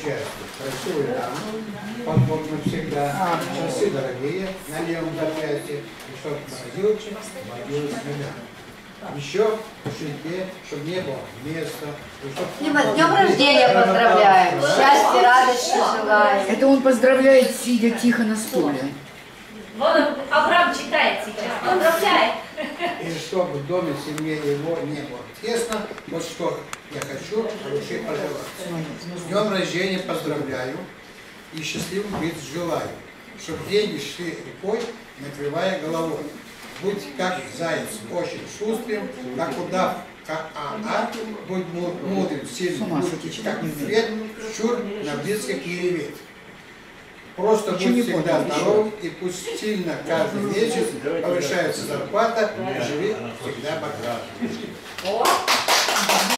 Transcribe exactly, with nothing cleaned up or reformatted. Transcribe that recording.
счастья, красивые дамы, подбор навсегда, часы дорогие на левом запястье, и чтобы морозилочек водилась меда. Еще в кошельке, чтобы не было места. Дима, с днем рождения поздравляем! Счастья, радости желаем! Это он поздравляет, сидя тихо на стуле. Вон Абрам читает сейчас. Поздравляет! И чтобы в доме, семье его не было тесно, вот что я хочу от души пожелать. С днем рождения поздравляю и счастливых лиц желаю, чтобы деньги шли рекой, накрывая головой. Будь как заяц очень шустрым, как удав, как а-а, будь мудрым, сильным, будь как медведь, чур на близких не реветь. Просто будь всегда здоров, и пусть сильно каждый месяц повышается зарплата, и живи всегда богато.